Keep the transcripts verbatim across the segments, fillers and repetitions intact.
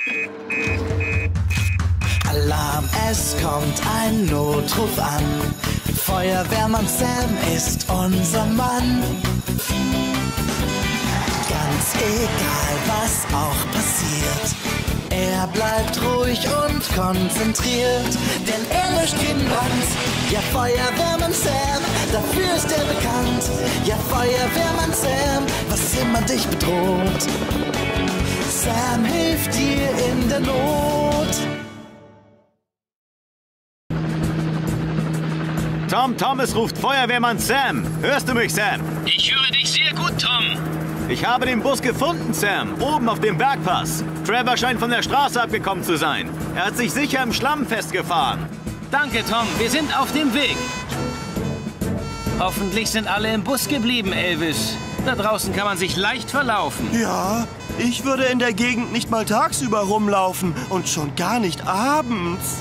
Alarm, es kommt ein Notruf an. Feuerwehrmann Sam ist unser Mann. Ganz egal, was auch passiert, er bleibt ruhig und konzentriert, denn er löscht jeden Brand. Ja, Feuerwehrmann Sam, dafür ist er bekannt. Ja, Feuerwehrmann Sam, was immer dich bedroht, Sam hilft dir in der Not. Tom, Tom, es ruft Feuerwehrmann Sam. Hörst du mich, Sam? Ich höre dich sehr gut, Tom. Ich habe den Bus gefunden, Sam. Oben auf dem Bergpass. Trevor scheint von der Straße abgekommen zu sein. Er hat sich sicher im Schlamm festgefahren. Danke, Tom. Wir sind auf dem Weg. Hoffentlich sind alle im Bus geblieben, Elvis. Da draußen kann man sich leicht verlaufen. Ja, ich würde in der Gegend nicht mal tagsüber rumlaufen und schon gar nicht abends.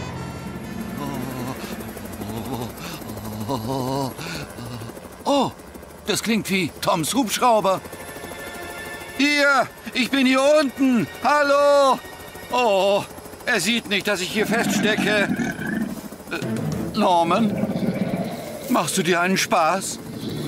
Oh, das klingt wie Toms Hubschrauber. Hier, ich bin hier unten. Hallo. Oh, er sieht nicht, dass ich hier feststecke. Äh, Norman, machst du dir einen Spaß?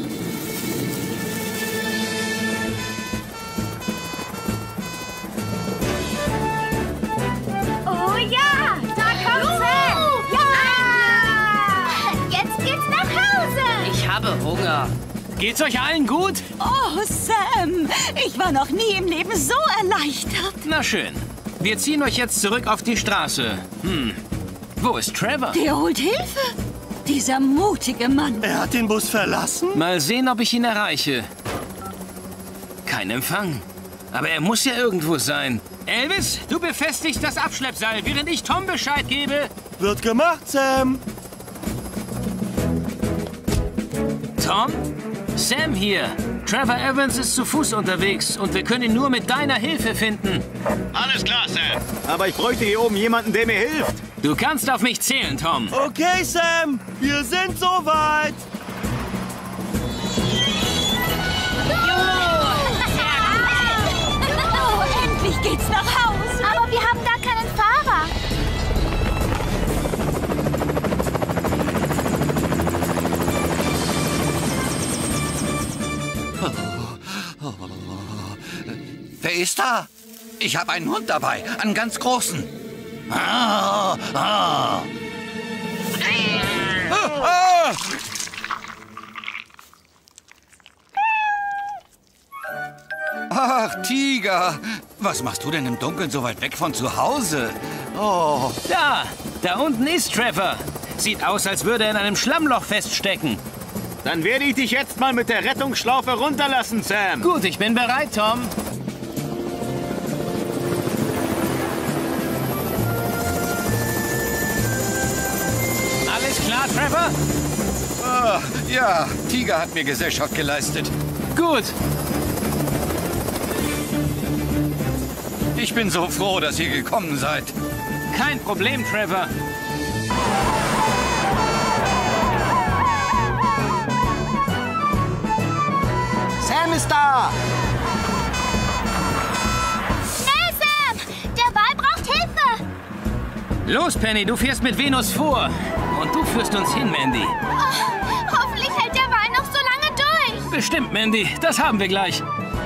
Oh ja, da kommt Sam. Ja! Jetzt geht's nach Hause. Ich habe Hunger. Geht's euch allen gut? Oh, Sam, ich war noch nie im Leben so erleichtert. Na schön. Wir ziehen euch jetzt zurück auf die Straße. Hm, wo ist Trevor? Der holt Hilfe. Dieser mutige Mann. Er hat den Bus verlassen? Mal sehen, ob ich ihn erreiche. Kein Empfang. Aber er muss ja irgendwo sein. Elvis, du befestigst das Abschleppseil, während ich Tom Bescheid gebe. Wird gemacht, Sam. Tom? Sam hier. Trevor Evans ist zu Fuß unterwegs und wir können ihn nur mit deiner Hilfe finden. Alles klar, Sam. Aber ich bräuchte hier oben jemanden, der mir hilft. Du kannst auf mich zählen, Tom. Okay, Sam, wir sind soweit. Oh, endlich geht's nach Hause. Aber wir haben gar keinen Fahrer. Wer ist da? Ich habe einen Hund dabei, einen ganz großen. Ah, ah. Ah, ah. Ach, Tiger, was machst du denn im Dunkeln so weit weg von zu Hause? Oh. Da, da unten ist Trevor. Sieht aus, als würde er in einem Schlammloch feststecken. Dann werde ich dich jetzt mal mit der Rettungsschlaufe runterlassen, Sam. Gut, ich bin bereit, Tom. Alles klar, Trevor? Ah, ja, Tiger hat mir Gesellschaft geleistet. Gut. Ich bin so froh, dass ihr gekommen seid. Kein Problem, Trevor. Sam ist da! Schnell, Sam! Der Wal braucht Hilfe! Los, Penny, du fährst mit Venus vor. Und du führst uns hin, Mandy. Oh, hoffentlich hält der Wal noch so lange durch. Bestimmt, Mandy. Das haben wir gleich.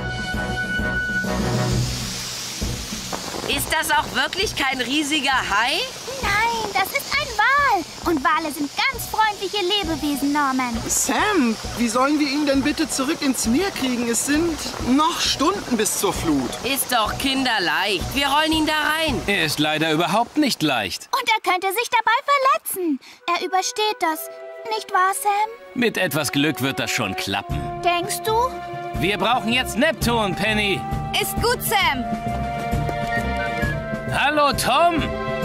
Ist das auch wirklich kein riesiger Hai? Nein, das ist ein Wal. Und Wale sind ganz freundliche Lebewesen, Norman. Sam, wie sollen wir ihn denn bitte zurück ins Meer kriegen? Es sind noch Stunden bis zur Flut. Ist doch kinderleicht. Wir rollen ihn da rein. Er ist leider überhaupt nicht leicht. Und er könnte sich dabei verletzen. Er übersteht das. Nicht wahr, Sam? Mit etwas Glück wird das schon klappen. Denkst du? Wir brauchen jetzt Neptun, Penny. Ist gut, Sam. Hallo, Tom.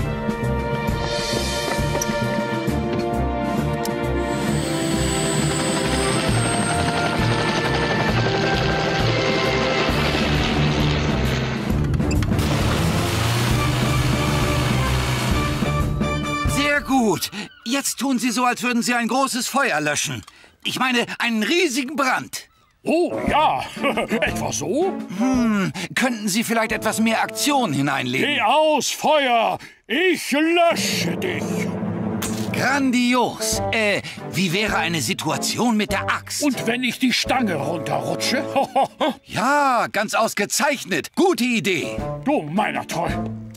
Sehr gut. Jetzt tun Sie so, als würden Sie ein großes Feuer löschen. Ich meine, einen riesigen Brand. Oh ja, etwa so? Hm, könnten Sie vielleicht etwas mehr Aktion hineinlegen? Geh aus, Feuer! Ich lösche dich! Grandios! Äh, wie wäre eine Situation mit der Axt? Und wenn ich die Stange runterrutsche? Ja, ganz ausgezeichnet. Gute Idee. Du meiner Treu.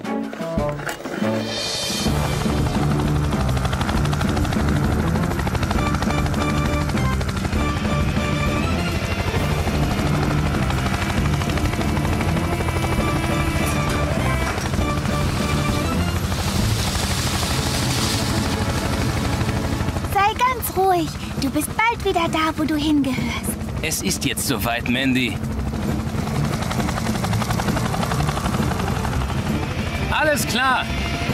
Ruhig. Du bist bald wieder da, wo du hingehörst. Es ist jetzt soweit, Mandy. Alles klar.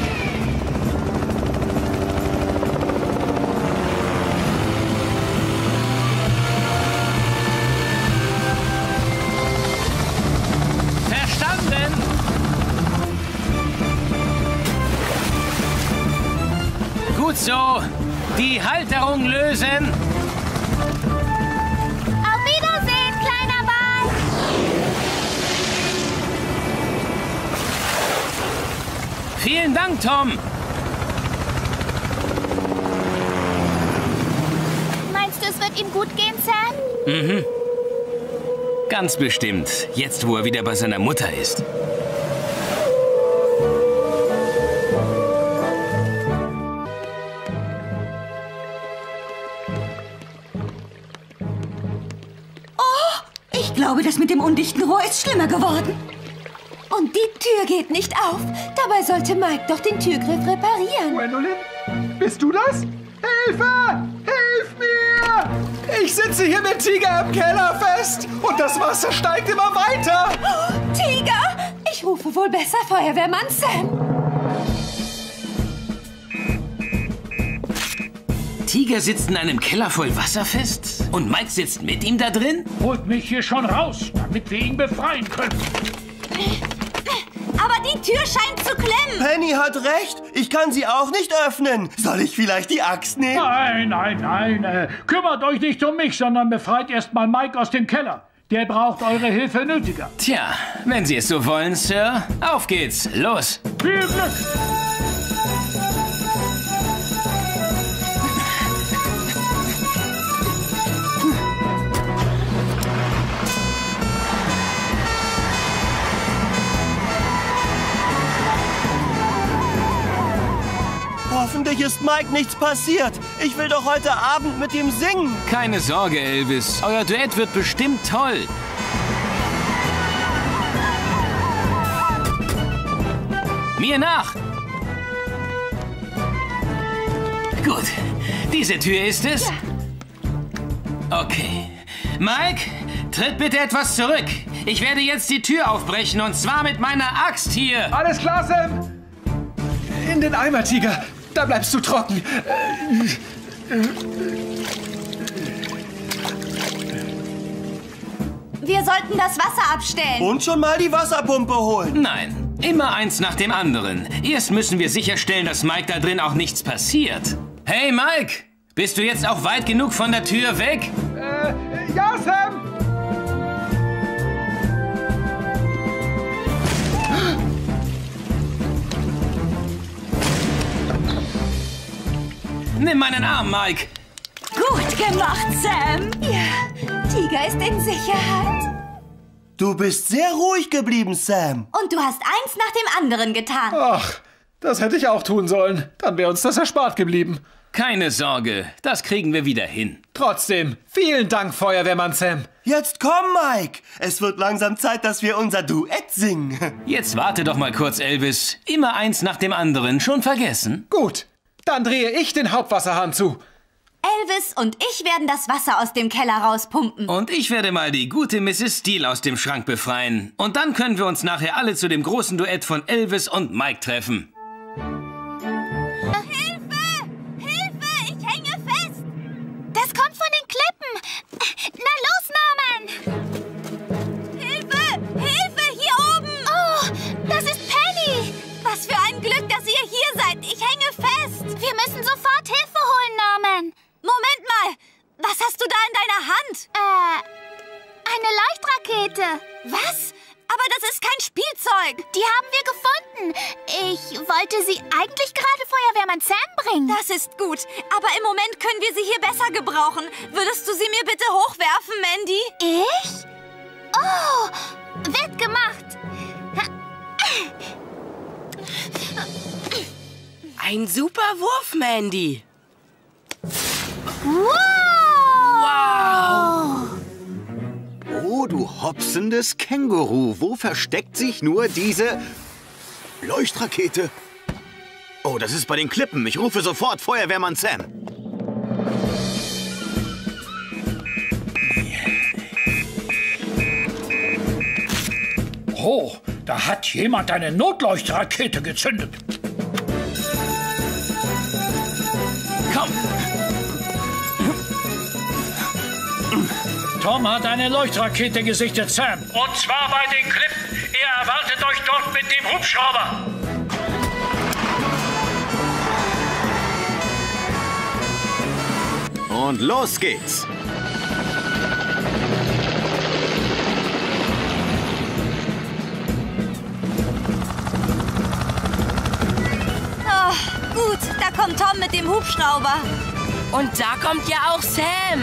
Verstanden. Gut so. Die Halterung lösen. Auf Wiedersehen, kleiner Wal. Vielen Dank, Tom. Meinst du, es wird ihm gut gehen, Sam? Mhm. Ganz bestimmt. Jetzt, wo er wieder bei seiner Mutter ist. Ich glaube, das mit dem undichten Rohr ist schlimmer geworden. Und die Tür geht nicht auf. Dabei sollte Mike doch den Türgriff reparieren. Gwendolyn, bist du das? Hilfe! Hilf mir! Ich sitze hier mit Tiger im Keller fest und das Wasser steigt immer weiter. Oh, Tiger! Ich rufe wohl besser Feuerwehrmann Sam. Tiger sitzt in einem Keller voll Wasser fest und Mike sitzt mit ihm da drin? Holt mich hier schon raus, damit wir ihn befreien können. Aber die Tür scheint zu klemmen. Penny hat recht. Ich kann sie auch nicht öffnen. Soll ich vielleicht die Axt nehmen? Nein, nein, nein. Äh, kümmert euch nicht um mich, sondern befreit erst mal Mike aus dem Keller. Der braucht eure Hilfe nötiger. Tja, wenn Sie es so wollen, Sir. Auf geht's. Los. Viel Glück. Hoffentlich ist Mike nichts passiert. Ich will doch heute Abend mit ihm singen. Keine Sorge, Elvis. Euer Duett wird bestimmt toll. Mir nach. Gut. Diese Tür ist es? Okay. Mike, tritt bitte etwas zurück. Ich werde jetzt die Tür aufbrechen und zwar mit meiner Axt hier. Alles klar, Sam. In den Eimer, Tiger. Da bleibst du trocken. Wir sollten das Wasser abstellen. Und schon mal die Wasserpumpe holen. Nein, immer eins nach dem anderen. Erst müssen wir sicherstellen, dass Mike da drin auch nichts passiert. Hey, Mike! Bist du jetzt auch weit genug von der Tür weg? Äh, ja, Sam! Nimm meinen Arm, Mike. Gut gemacht, Sam. Ja, Tiger ist in Sicherheit. Du bist sehr ruhig geblieben, Sam. Und du hast eins nach dem anderen getan. Ach, das hätte ich auch tun sollen. Dann wäre uns das erspart geblieben. Keine Sorge, das kriegen wir wieder hin. Trotzdem, vielen Dank, Feuerwehrmann Sam. Jetzt komm, Mike. Es wird langsam Zeit, dass wir unser Duett singen. Jetzt warte doch mal kurz, Elvis. Immer eins nach dem anderen. Schon vergessen? Gut, dann drehe ich den Hauptwasserhahn zu. Elvis und ich werden das Wasser aus dem Keller rauspumpen. Und ich werde mal die gute Misses Steele aus dem Schrank befreien. Und dann können wir uns nachher alle zu dem großen Duett von Elvis und Mike treffen. Hilfe! Hilfe! Ich hänge fest! Das kommt von den Klippen! Na los, Norman! Hilfe! Hilfe! Hier oben! Oh, das ist Penny! Was für ein Glück, dass ihr hier seid! Ich hänge fest! Wir müssen sofort Hilfe holen, Norman! Moment mal! Was hast du da in deiner Hand? Äh, Ich wollte Sie eigentlich gerade Feuerwehrmann Sam bringen. Das ist gut, aber im Moment können wir sie hier besser gebrauchen. Würdest du sie mir bitte hochwerfen, Mandy? Ich? Oh, wird gemacht. Ein super Wurf, Mandy. Wow! Wow! Oh, du hopsendes Känguru. Wo versteckt sich nur diese Leuchtrakete? Oh, das ist bei den Klippen. Ich rufe sofort Feuerwehrmann Sam. Oh, da hat jemand eine Notleuchtrakete gezündet. Komm! Tom hat eine Leuchtrakete gesichtet, Sam. Und zwar bei den Klippen. Er erwartet euch dort mit dem Hubschrauber. Und los geht's. Oh, gut, da kommt Tom mit dem Hubschrauber. Und da kommt ja auch Sam.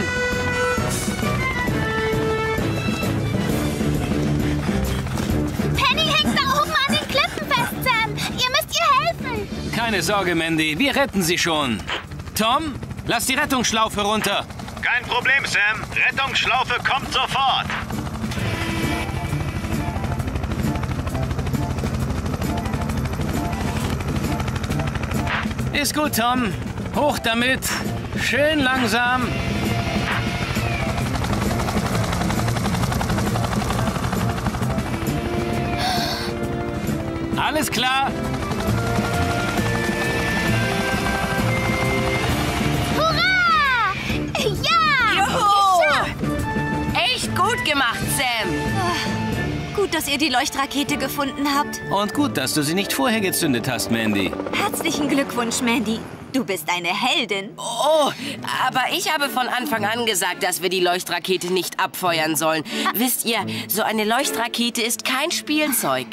Penny hängt da oben an den Klippen fest, Sam. Ihr müsst ihr helfen. Keine Sorge, Mandy, wir retten sie schon. Tom, lass die Rettungsschlaufe runter. Kein Problem, Sam. Rettungsschlaufe kommt sofort. Ist gut, Tom. Hoch damit. Schön langsam. Alles klar. Hurra! Ja! Juhu! Echt gut gemacht, Sam. Gut, dass ihr die Leuchtrakete gefunden habt. Und gut, dass du sie nicht vorher gezündet hast, Mandy. Herzlichen Glückwunsch, Mandy. Du bist eine Heldin. Oh, aber ich habe von Anfang an gesagt, dass wir die Leuchtrakete nicht abfeuern sollen. Wisst ihr, so eine Leuchtrakete ist kein Spielzeug.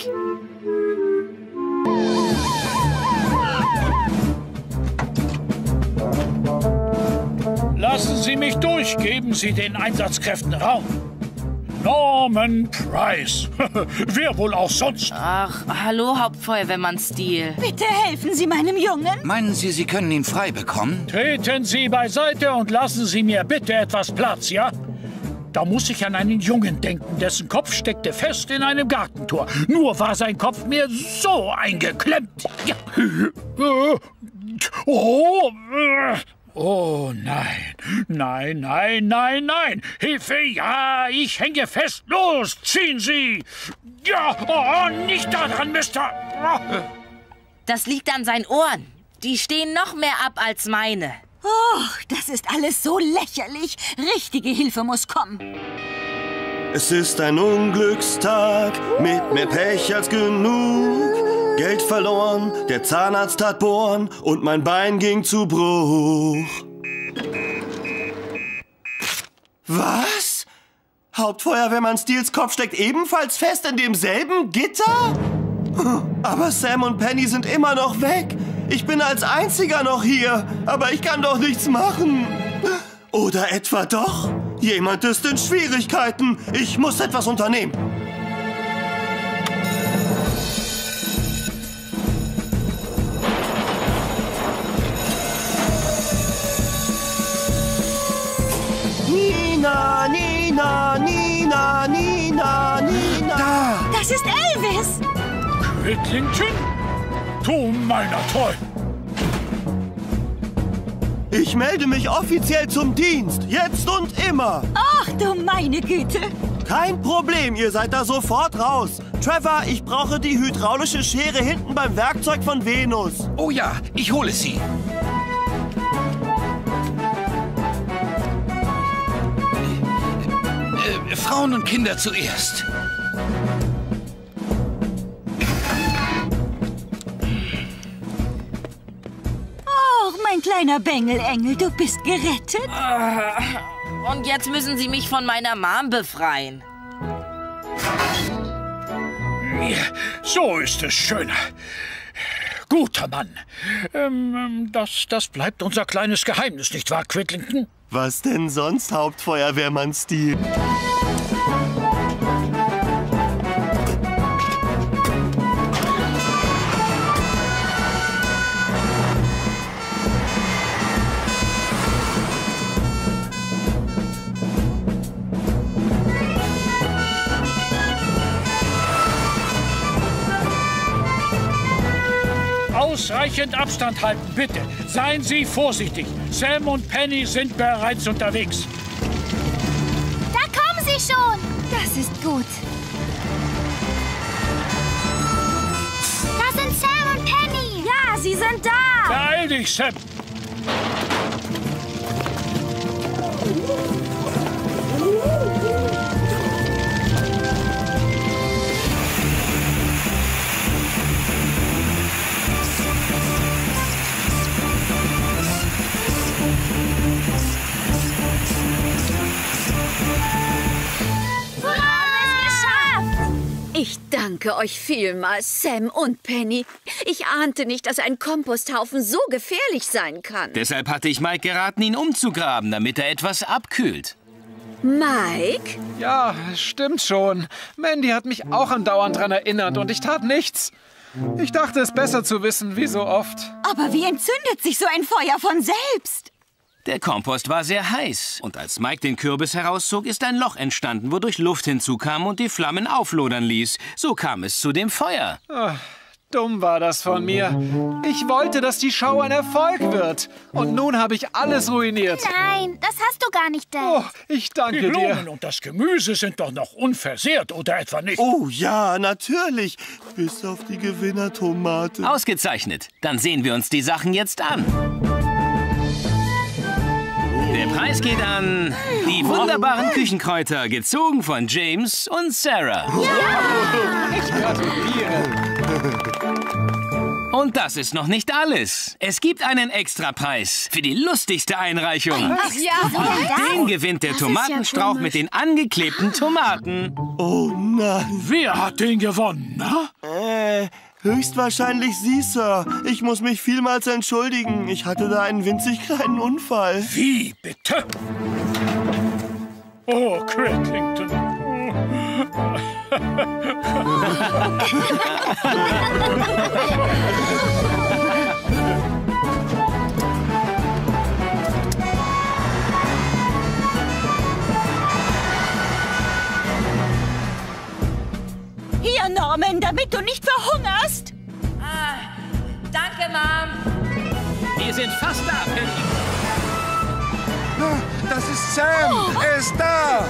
Lassen Sie mich durch. Geben Sie den Einsatzkräften Raum. Norman Price. Wer wohl auch sonst? Ach, hallo, Hauptfeuerwehrmann Steele. Bitte helfen Sie meinem Jungen. Meinen Sie, Sie können ihn frei bekommen? Treten Sie beiseite und lassen Sie mir bitte etwas Platz, ja? Da muss ich an einen Jungen denken, dessen Kopf steckte fest in einem Gartentor. Nur war sein Kopf mir so eingeklemmt. Ja. Oh, oh nein, nein, nein, nein, nein. Hilfe, ja, ich hänge fest. Los, ziehen Sie. Ja, oh, nicht daran, Mister. Das liegt an seinen Ohren. Die stehen noch mehr ab als meine. Oh, das ist alles so lächerlich. Richtige Hilfe muss kommen. Es ist ein Unglückstag, mit mehr Pech als genug. Geld verloren, der Zahnarzt hat bohren und mein Bein ging zu Bruch. Was? Hauptfeuerwehrmann Steels Kopf steckt ebenfalls fest in demselben Gitter? Aber Sam und Penny sind immer noch weg. Ich bin als Einziger noch hier, aber ich kann doch nichts machen. Oder etwa doch? Jemand ist in Schwierigkeiten. Ich muss etwas unternehmen. Nina, Nina, Nina, Nina, Nina. Da! Das ist Elvis. Whittlington? Du meiner Toll! Ich melde mich offiziell zum Dienst. Jetzt und immer. Ach du meine Güte. Kein Problem, ihr seid da sofort raus. Trevor, ich brauche die hydraulische Schere hinten beim Werkzeug von Venus. Oh ja, ich hole sie. Äh, Frauen und Kinder zuerst. Oh, mein kleiner Bengelengel, du bist gerettet. Und jetzt müssen Sie mich von meiner Mom befreien. Ja, so ist es schöner. guter Mann. Ähm, das, das bleibt unser kleines Geheimnis, nicht wahr, Quiddlington? Was denn sonst, Hauptfeuerwehrmann Steel? Ausreichend Abstand halten, bitte. Seien Sie vorsichtig. Sam und Penny sind bereits unterwegs. Da kommen sie schon. Das ist gut. Da sind Sam und Penny. Ja, sie sind da. Beeil dich, Sam. Ich danke euch vielmals, Sam und Penny. Ich ahnte nicht, dass ein Komposthaufen so gefährlich sein kann. Deshalb hatte ich Mike geraten, ihn umzugraben, damit er etwas abkühlt. Mike? Ja, stimmt schon. Mandy hat mich auch andauernd daran erinnert und ich tat nichts. Ich dachte, es besser zu wissen, wie so oft. Aber wie entzündet sich so ein Feuer von selbst? Der Kompost war sehr heiß und als Mike den Kürbis herauszog, ist ein Loch entstanden, wodurch Luft hinzukam und die Flammen auflodern ließ. So kam es zu dem Feuer. Ach, dumm war das von mir. Ich wollte, dass die Show ein Erfolg wird. Und nun habe ich alles ruiniert. Nein, das hast du gar nicht, Dad. Oh, ich danke Die dir. Blumen und das Gemüse sind doch noch unversehrt, oder etwa nicht? Oh ja, natürlich. Bis auf die Gewinnertomate. Ausgezeichnet. Dann sehen wir uns die Sachen jetzt an. Der Preis geht an die wunderbaren Küchenkräuter, gezogen von James und Sarah. Ich gratuliere. Und das ist noch nicht alles. Es gibt einen Extrapreis für die lustigste Einreichung. Ach ja, Den gewinnt der Tomatenstrauch mit den angeklebten Tomaten. Oh nein. Wer hat den gewonnen, na? Äh, höchstwahrscheinlich Sie, Sir. Ich muss mich vielmals entschuldigen. Ich hatte da einen winzig kleinen Unfall. Wie, bitte? Oh, Quiddlington. Hier, Norman, damit du nicht verhungerst. Ah, danke, Mom. Wir sind fast da, Penny. Das ist Sam. Er ist da.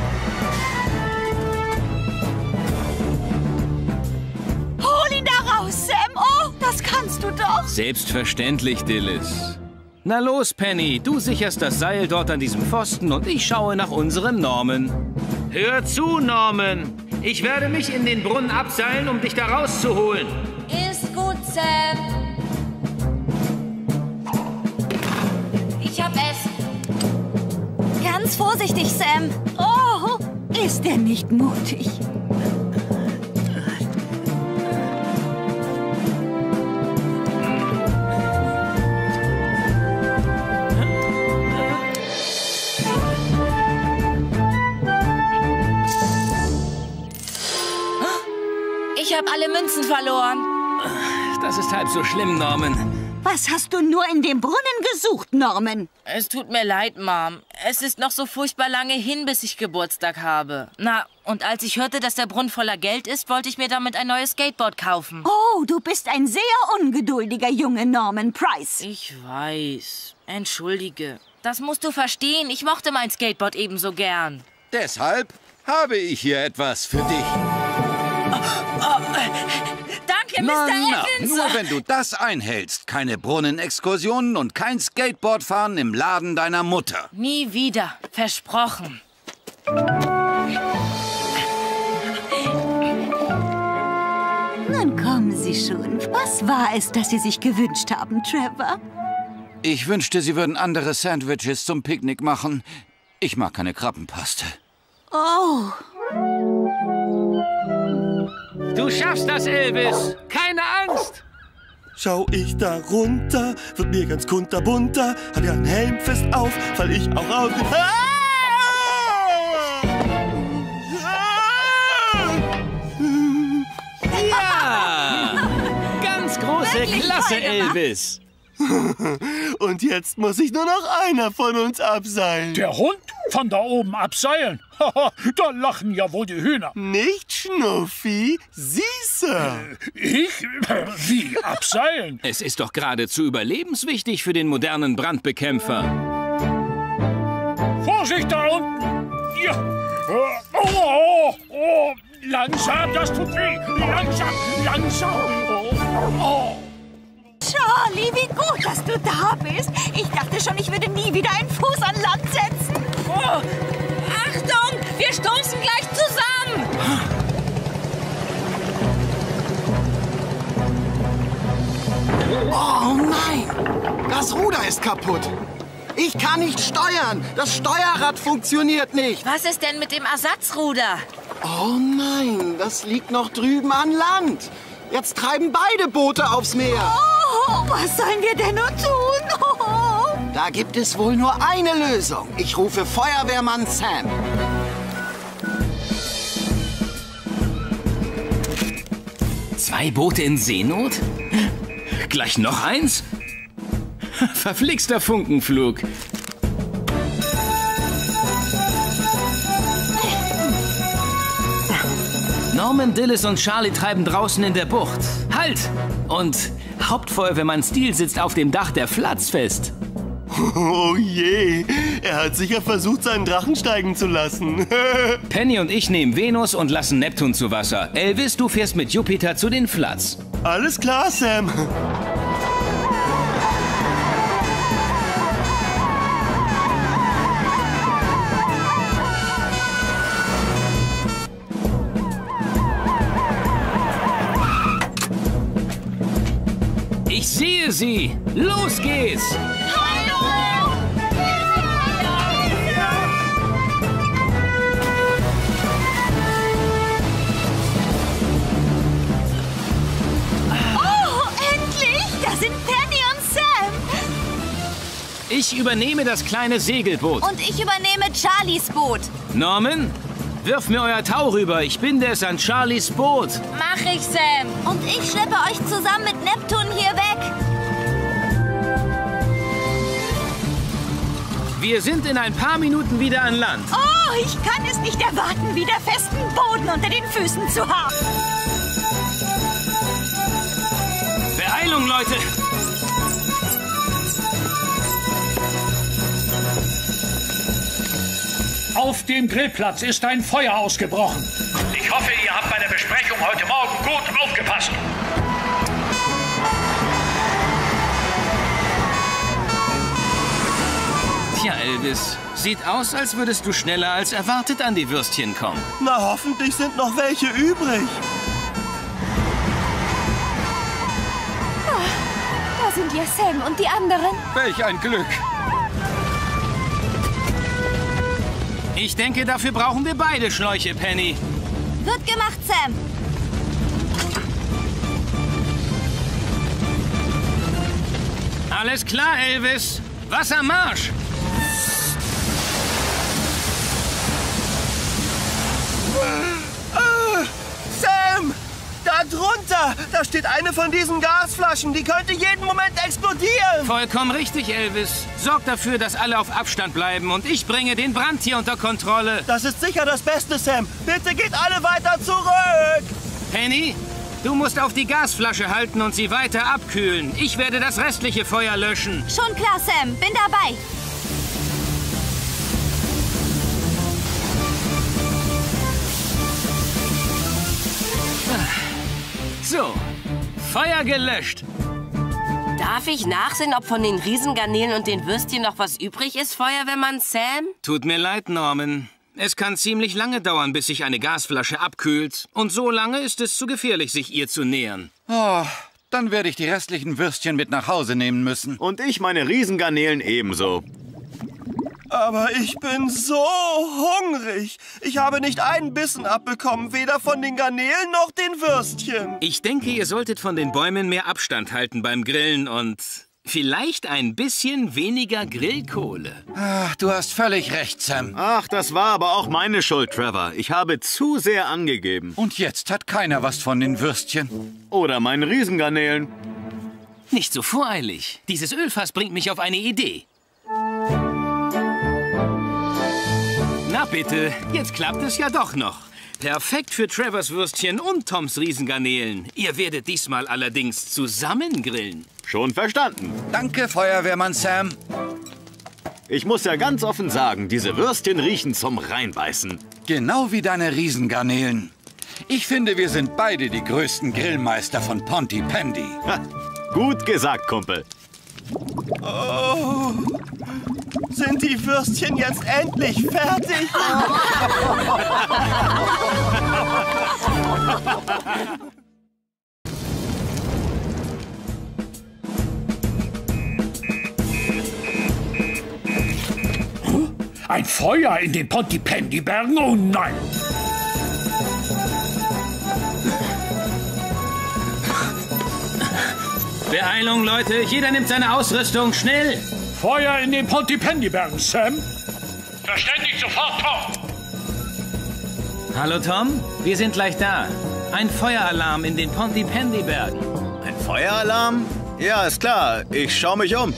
Hol ihn da raus, Sam. Oh, das kannst du doch. Selbstverständlich, Dillis. Na los, Penny, du sicherst das Seil dort an diesem Pfosten und ich schaue nach unserem Norman. Hör zu, Norman. Ich werde mich in den Brunnen abseilen, um dich da rauszuholen. Ist gut, Sam. Ich hab es. Ganz vorsichtig, Sam. Oh, ist er nicht mutig? Ich habe alle Münzen verloren. Das ist halb so schlimm, Norman. Was hast du nur in dem Brunnen gesucht, Norman? Es tut mir leid, Mom. Es ist noch so furchtbar lange hin, bis ich Geburtstag habe. Na, und als ich hörte, dass der Brunnen voller Geld ist, wollte ich mir damit ein neues Skateboard kaufen. Oh, du bist ein sehr ungeduldiger Junge, Norman Price. Ich weiß. Entschuldige. Das musst du verstehen. Ich mochte mein Skateboard ebenso gern. Deshalb habe ich hier etwas für dich. Oh, äh, danke, Na, Mister na, Evans. nur wenn du das einhältst. Keine Brunnenexkursionen und kein Skateboardfahren im Laden deiner Mutter. Nie wieder. Versprochen. Nun kommen Sie schon. Was war es, das Sie sich gewünscht haben, Trevor? Ich wünschte, sie würden andere Sandwiches zum Picknick machen. Ich mag keine Krabbenpaste. Oh. Du schaffst das, Elvis. Keine Angst. Schau ich da runter, wird mir ganz kunterbunter. Hab ja einen Helm fest auf, fall ich auch aus. Ah! Ja! Ganz große Klasse, Elvis. Und jetzt muss sich nur noch einer von uns abseilen. Der Hund von da oben abseilen? Da lachen ja wohl die Hühner. Nicht Schnuffi, Sie, Sir. Ich? Wie abseilen? Es ist doch geradezu überlebenswichtig für den modernen Brandbekämpfer. Vorsicht da unten! Ja. Oh, oh, oh. Langsam, das tut weh. Langsam, langsam. Oh, oh. Charlie, wie gut, dass du da bist. Ich dachte schon, ich würde nie wieder einen Fuß an Land setzen. Oh, Achtung, wir stoßen gleich zusammen. Oh nein, das Ruder ist kaputt. Ich kann nicht steuern. Das Steuerrad funktioniert nicht. Was ist denn mit dem Ersatzruder? Oh nein, das liegt noch drüben an Land. Jetzt treiben beide Boote aufs Meer. Oh, was sollen wir denn nun tun? Oh. Da gibt es wohl nur eine Lösung. Ich rufe Feuerwehrmann Sam. Zwei Boote in Seenot? Gleich noch eins? Verflixter Funkenflug. Norman, Dillis und Charlie treiben draußen in der Bucht. Halt! Und Hauptfeuerwehrmann Steele sitzt auf dem Dach der Flats fest. Oh je, er hat sicher versucht, seinen Drachen steigen zu lassen. Penny und ich nehmen Venus und lassen Neptun zu Wasser. Elvis, du fährst mit Jupiter zu den Flats. Alles klar, Sam. Ich sehe sie! Los geht's! Hallo! Oh, endlich! Da sind Penny und Sam! Ich übernehme das kleine Segelboot. Und ich übernehme Charlies Boot. Norman, wirf mir euer Tau rüber. Ich binde es an Charlies Boot. Mach ich, Sam. Und ich schleppe euch zusammen mit Neptun hier weg. Wir sind in ein paar Minuten wieder an Land. Oh, ich kann es nicht erwarten, wieder festen Boden unter den Füßen zu haben. Beeilung, Leute! Auf dem Grillplatz ist ein Feuer ausgebrochen. Ich hoffe, ihr habt bei der Besprechung heute Morgen gut aufgepasst. Tja, Elvis, sieht aus, als würdest du schneller als erwartet an die Würstchen kommen. Na, hoffentlich sind noch welche übrig. Da sind ja Sam und die anderen. Welch ein Glück. Ich denke, dafür brauchen wir beide Schläuche, Penny. Wird gemacht, Sam. Alles klar, Elvis. Wassermarsch! Äh, Sam! Da drunter! Da steht eine von diesen Gasflaschen. Die könnte jeden Moment explodieren. Vollkommen richtig, Elvis. Sorg dafür, dass alle auf Abstand bleiben und ich bringe den Brand hier unter Kontrolle. Das ist sicher das Beste, Sam. Bitte geht alle weiter zurück. Penny, du musst auf die Gasflasche halten und sie weiter abkühlen. Ich werde das restliche Feuer löschen. Schon klar, Sam. Bin dabei. So, Feuer gelöscht. Darf ich nachsehen, ob von den Riesengarnelen und den Würstchen noch was übrig ist, Feuerwehrmann Sam? Tut mir leid, Norman. Es kann ziemlich lange dauern, bis sich eine Gasflasche abkühlt. Und so lange ist es zu gefährlich, sich ihr zu nähern. Oh, dann werde ich die restlichen Würstchen mit nach Hause nehmen müssen. Und ich meine Riesengarnelen ebenso. Aber ich bin so hungrig. Ich habe nicht einen Bissen abbekommen, weder von den Garnelen noch den Würstchen. Ich denke, ihr solltet von den Bäumen mehr Abstand halten beim Grillen und vielleicht ein bisschen weniger Grillkohle. Ach, du hast völlig recht, Sam. Ach, das war aber auch meine Schuld, Trevor. Ich habe zu sehr angegeben. Und jetzt hat keiner was von den Würstchen. Oder meinen Riesengarnelen. Nicht so voreilig. Dieses Ölfass bringt mich auf eine Idee. Na bitte, jetzt klappt es ja doch noch. Perfekt für Trevors Würstchen und Toms Riesengarnelen. Ihr werdet diesmal allerdings zusammen grillen. Schon verstanden. Danke, Feuerwehrmann Sam. Ich muss ja ganz offen sagen, diese Würstchen riechen zum Reinbeißen. Genau wie deine Riesengarnelen. Ich finde, wir sind beide die größten Grillmeister von Pontypandy. Ha, gut gesagt, Kumpel. Oh, sind die Würstchen jetzt endlich fertig? Ein Feuer in den Pontypandy-Bergen? Oh nein! Beeilung, Leute. Jeder nimmt seine Ausrüstung. Schnell! Feuer in den Pontypandy-Bergen, Sam. Verständigt sofort, Tom. Hallo, Tom. Wir sind gleich da. Ein Feueralarm in den Pontypandy-Bergen. Ein Feueralarm? Ja, ist klar. Ich schaue mich um.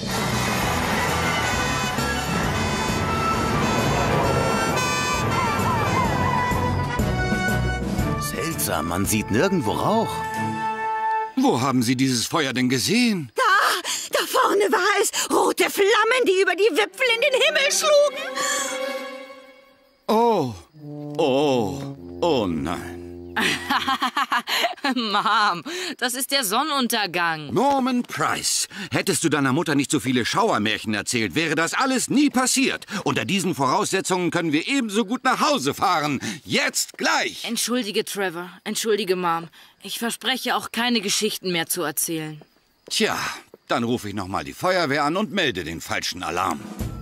Seltsam, man sieht nirgendwo Rauch. Wo haben Sie dieses Feuer denn gesehen? Da, da vorne war es. Rote Flammen, die über die Wipfel in den Himmel schlugen. Oh, oh, oh nein. Mom, das ist der Sonnenuntergang. Norman Price, hättest du deiner Mutter nicht so viele Schauermärchen erzählt, wäre das alles nie passiert. Unter diesen Voraussetzungen können wir ebenso gut nach Hause fahren. Jetzt gleich. Entschuldige, Trevor. Entschuldige, Mom. Ich verspreche auch keine Geschichten mehr zu erzählen. Tja, dann rufe ich noch mal die Feuerwehr an und melde den falschen Alarm.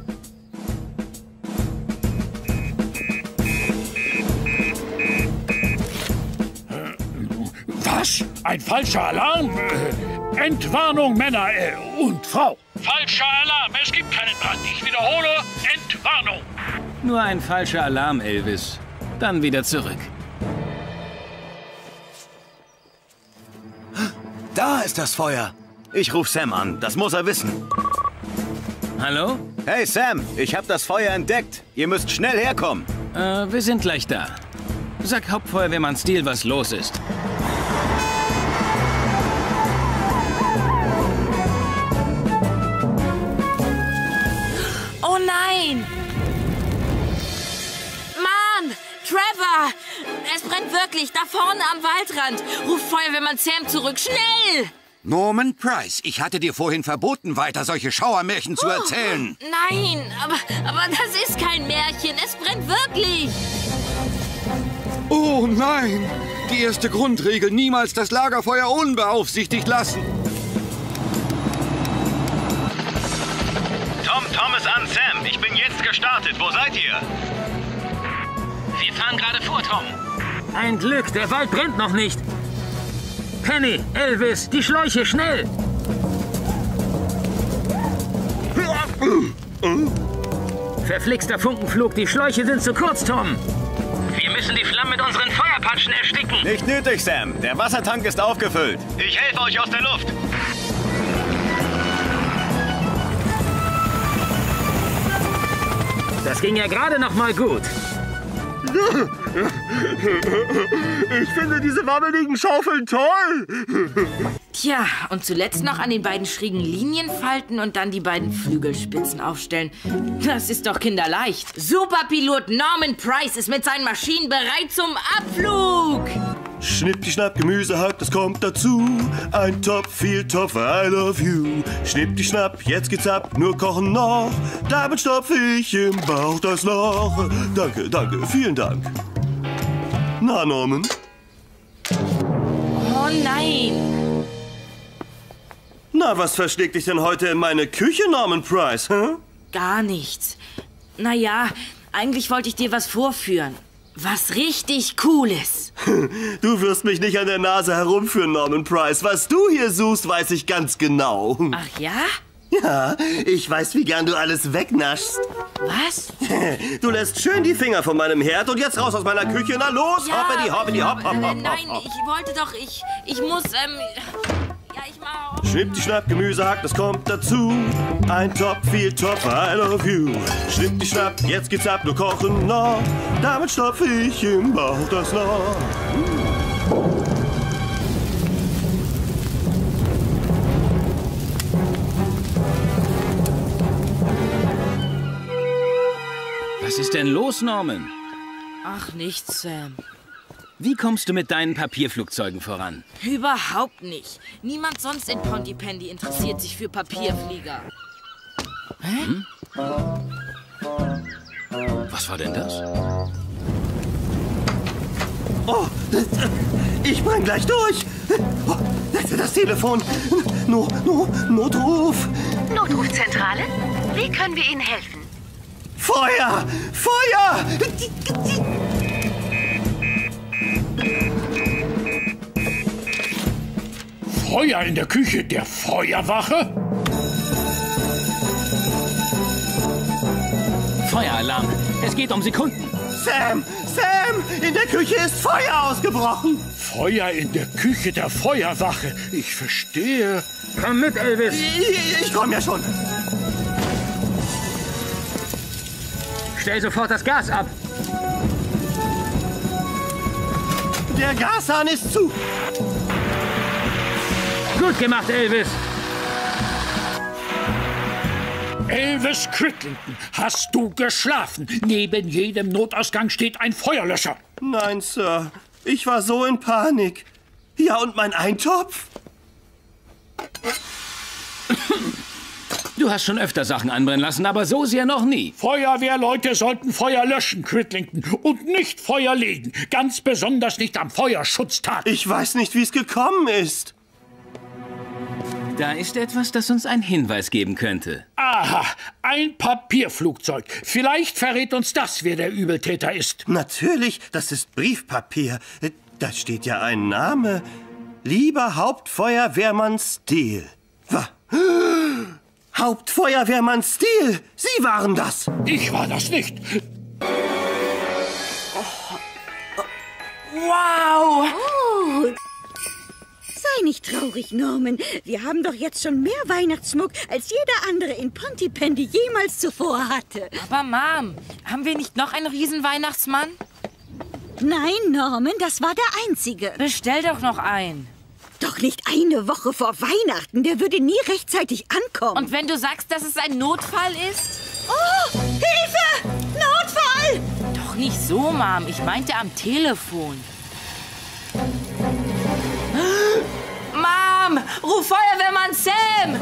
Was? Ein falscher Alarm? Äh, Entwarnung, Männer äh, und Frau. Falscher Alarm. Es gibt keinen Brand. Ich wiederhole, Entwarnung. Nur ein falscher Alarm, Elvis. Dann wieder zurück. Da ist das Feuer. Ich rufe Sam an. Das muss er wissen. Hallo? Hey, Sam. Ich habe das Feuer entdeckt. Ihr müsst schnell herkommen. Äh, wir sind gleich da. Sag Hauptfeuerwehrmann Steele, was los ist. Oh nein! Mann! Trevor! Es brennt wirklich, da vorne am Waldrand. Ruf Feuerwehrmann Sam zurück, schnell! Norman Price, ich hatte dir vorhin verboten, weiter solche Schauermärchen zu erzählen. Oh, nein, aber, aber das ist kein Märchen, es brennt wirklich. Oh nein! Die erste Grundregel, niemals das Lagerfeuer unbeaufsichtigt lassen. Tom, Tom ist an, Sam. Ich bin jetzt gestartet. Wo seid ihr? Wir fahren gerade vor, Tom. Ein Glück, der Wald brennt noch nicht. Penny, Elvis, die Schläuche, schnell! Verflixter Funkenflug, die Schläuche sind zu kurz, Tom. Wir müssen die Flammen mit unseren Feuerpatschen ersticken. Nicht nötig, Sam. Der Wassertank ist aufgefüllt. Ich helfe euch aus der Luft. Das ging ja gerade noch mal gut. Ich finde diese wabbeligen Schaufeln toll. Tja, und zuletzt noch an den beiden schrägen Linien falten und dann die beiden Flügelspitzen aufstellen. Das ist doch kinderleicht. Superpilot Norman Price ist mit seinen Maschinen bereit zum Abflug. Schnippdi-schnapp, Gemüsehack, das kommt dazu. Ein Topf, viel Topf, I love you. Schnippdi-schnapp, jetzt geht's ab, nur kochen noch. Damit stopfe ich im Bauch das Loch. Danke, danke, vielen Dank. Na, Norman? Oh nein. Na, was verschlägt dich denn heute in meine Küche, Norman Price, hä? Gar nichts. Naja, eigentlich wollte ich dir was vorführen. Was richtig Cooles. Du wirst mich nicht an der Nase herumführen, Norman Price. Was du hier suchst, weiß ich ganz genau. Ach ja? Ja, ich weiß, wie gern du alles wegnaschst. Was? Du lässt schön die Finger von meinem Herd und jetzt raus aus meiner Küche. Na los, Ja, hoppidi, hoppidi, hopp, hopp, hopp, äh, hopp. Nein, ich wollte doch, ich, ich muss, ähm... Ja, ich mach... Schnipp, die Schnapp, Gemüsehack, das kommt dazu. Ein Topf, viel Topf, I love you. Schnipp, die Schnapp, jetzt geht's ab, nur kochen noch. Damit stopfe ich im Bauch das Loch. Was ist denn los, Norman? Ach, nichts, Sam. Wie kommst du mit deinen Papierflugzeugen voran? Überhaupt nicht. Niemand sonst in Pontypandy interessiert sich für Papierflieger. Hä? Hm? Was war denn das? Oh, ich bring gleich durch. Oh, das Telefon. No, no, Notruf. Notrufzentrale? Wie können wir Ihnen helfen? Feuer! Feuer! Feuer in der Küche der Feuerwache? Feueralarm. Es geht um Sekunden. Sam! Sam! In der Küche ist Feuer ausgebrochen. Feuer in der Küche der Feuerwache. Ich verstehe. Komm mit, Elvis. Ich, ich komm ja schon. Stell sofort das Gas ab. Der Gashahn ist zu. Gut gemacht, Elvis. Elvis Cridlington, hast du geschlafen? Neben jedem Notausgang steht ein Feuerlöscher. Nein, Sir. Ich war so in Panik. Ja, und mein Eintopf? Du hast schon öfter Sachen anbrennen lassen, aber so sehr noch nie. Feuerwehrleute sollten Feuer löschen, Cridlington, und nicht Feuer legen. Ganz besonders nicht am Feuerschutztag. Ich weiß nicht, wie es gekommen ist. Da ist etwas, das uns einen Hinweis geben könnte. Aha, ein Papierflugzeug. Vielleicht verrät uns das, wer der Übeltäter ist. Natürlich, das ist Briefpapier. Da steht ja ein Name. Lieber Hauptfeuerwehrmann Steele. Was? Hauptfeuerwehrmann Steele, Sie waren das. Ich war das nicht. Wow! Oh. Sei nicht traurig, Norman. Wir haben doch jetzt schon mehr Weihnachtsschmuck, als jeder andere in Pontypandy jemals zuvor hatte. Aber Mom, haben wir nicht noch einen Riesenweihnachtsmann? Nein, Norman, das war der einzige. Bestell doch noch einen. Doch nicht eine Woche vor Weihnachten. Der würde nie rechtzeitig ankommen. Und wenn du sagst, dass es ein Notfall ist? Oh, Hilfe! Notfall! Doch nicht so, Mom. Ich meinte am Telefon. Mom, ruf Feuerwehrmann Sam!